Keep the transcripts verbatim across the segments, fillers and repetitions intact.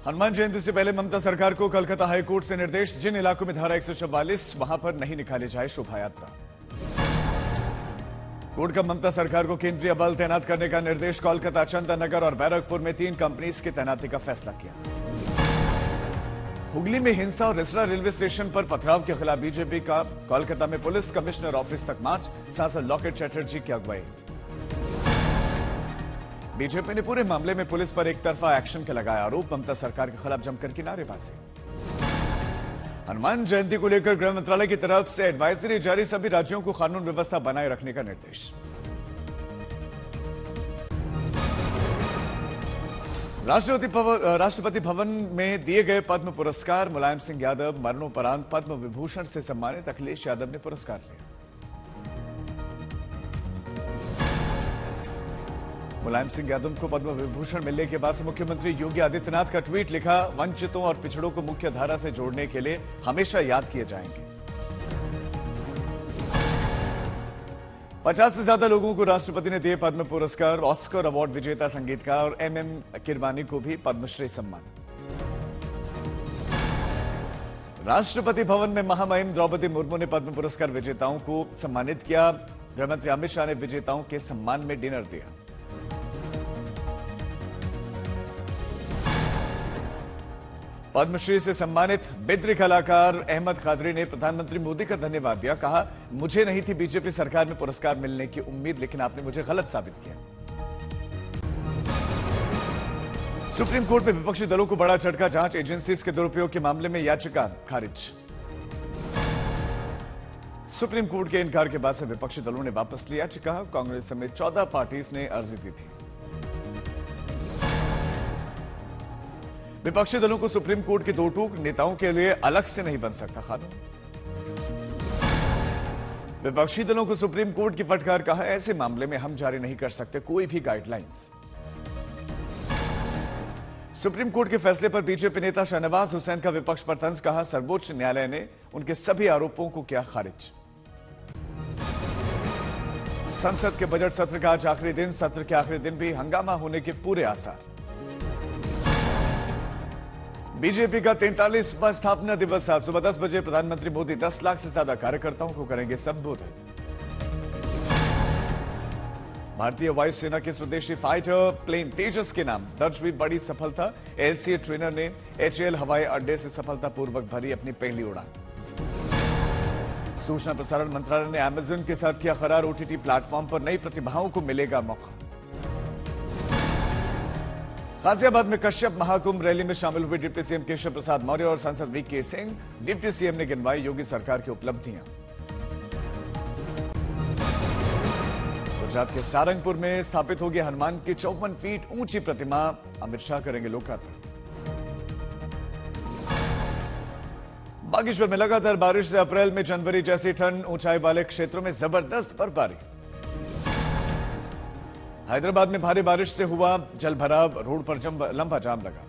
हनुमान जयंती से पहले ममता सरकार को कोलकाता हाईकोर्ट से निर्देश, जिन इलाकों में धारा एक सौ चौवालीस वहां पर नहीं निकाली जाए शोभा यात्रा। कोर्ट का ममता सरकार को केंद्रीय बल तैनात करने का निर्देश, कोलकाता, चंदननगर और बैरकपुर में तीन कंपनीज की तैनाती का फैसला किया। हुगली में हिंसा और रिसरा रेलवे स्टेशन पर पथराव के खिलाफ बीजेपी का कोलकाता में पुलिस कमिश्नर ऑफिस तक मार्च, सांसद लॉकेट चैटर्जी की अगुवाई। बीजेपी ने पूरे मामले में पुलिस पर एक तरफा एक्शन का लगाया आरोप, ममता सरकार के खिलाफ जमकर की नारेबाजी। हनुमान जयंती को लेकर गृह मंत्रालय की तरफ से एडवाइजरी जारी, सभी राज्यों को कानून व्यवस्था बनाए रखने का निर्देश। राष्ट्रपति भवन राष्ट्रपति भवन में दिए गए पद्म पुरस्कार, मुलायम सिंह यादव मरणोपरांत पद्म विभूषण से सम्मानित, अखिलेश यादव ने पुरस्कार लिया। मुलायम सिंह यादव को पद्म विभूषण मिलने के बाद से मुख्यमंत्री योगी आदित्यनाथ का ट्वीट लिखा, वंचितों और पिछड़ों को मुख्य धारा से जोड़ने के लिए हमेशा याद किए जाएंगे। पचास से ज्यादा लोगों को राष्ट्रपति ने दिए पद्म पुरस्कार, ऑस्कर अवार्ड विजेता संगीतकार एम एम किरवानी को भी पद्मश्री सम्मान। राष्ट्रपति भवन में महामहिम द्रौपदी मुर्मू ने पद्म पुरस्कार विजेताओं को सम्मानित किया। गृहमंत्री अमित शाह ने विजेताओं के सम्मान में डिनर दिया। पद्मश्री से सम्मानित बिद्री कलाकार अहमद कादरी ने प्रधानमंत्री मोदी का धन्यवाद दिया, कहा, मुझे नहीं थी बीजेपी सरकार में पुरस्कार मिलने की उम्मीद, लेकिन आपने मुझे गलत साबित किया। सुप्रीम कोर्ट में विपक्षी दलों को बड़ा झटका, जांच एजेंसीज के दुरुपयोग के मामले में याचिका खारिज। सुप्रीम कोर्ट के इनकार के बाद से विपक्षी दलों ने वापस ली याचिका, कांग्रेस समेत चौदह पार्टीज ने अर्जी दी थी। विपक्षी दलों को सुप्रीम कोर्ट की दो टूक, नेताओं के लिए अलग से नहीं बन सकता कानून। विपक्षी दलों को सुप्रीम कोर्ट की फटकार, कहा, ऐसे मामले में हम जारी नहीं कर सकते कोई भी गाइडलाइंस। सुप्रीम कोर्ट के फैसले पर बीजेपी नेता शहनवाज हुसैन का विपक्ष पर तंज, कहा, सर्वोच्च न्यायालय ने उनके सभी आरोपों को किया खारिज। संसद के बजट सत्र का आज आखिरी दिन, सत्र के आखिरी दिन भी हंगामा होने के पूरे आसार। बीजेपी का तैंतालीसवां स्थापना दिवस आज सुबह दस बजे प्रधानमंत्री मोदी दस लाख से ज्यादा कार्यकर्ताओं को करेंगे संबोधित। भारतीय वायुसेना के स्वदेशी फाइटर प्लेन तेजस के नाम दर्ज हुई बड़ी सफलता, एलसीए ट्रेनर ने एचएएल हवाई अड्डे से सफलतापूर्वक भरी अपनी पहली उड़ान। सूचना प्रसारण मंत्रालय ने अमेजन के साथ किया करार, ओटीटी प्लेटफॉर्म पर नई प्रतिभाओं को मिलेगा मौका। गाजियाबाद में कश्यप महाकुंभ रैली में शामिल हुए डिप्टी सीएम केशव प्रसाद मौर्य और सांसद वीके सिंह। डिप्टी सीएम ने गिनवाई योगी सरकार की उपलब्धियां। गुजरात के सारंगपुर में स्थापित होगी हनुमान की चौवन फीट ऊंची प्रतिमा, अमित शाह करेंगे लोकार्पण। बागेश्वर में लगातार बारिश से अप्रैल में जनवरी जैसी ठंड, ऊंचाई वाले क्षेत्रों में जबरदस्त बर्फबारी। हैदराबाद में भारी बारिश से हुआ जल भराव, रोड पर लंबा जाम लगा।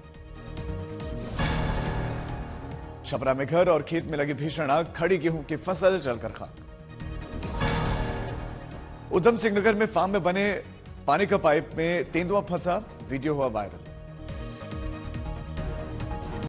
छपरा में घर और खेत में लगी भीषण आग, खड़ी गेहूं की फसल जलकर खाक। उधम सिंह नगर में फार्म में बने पानी का पाइप में तेंदुआ फंसा, वीडियो हुआ वायरल।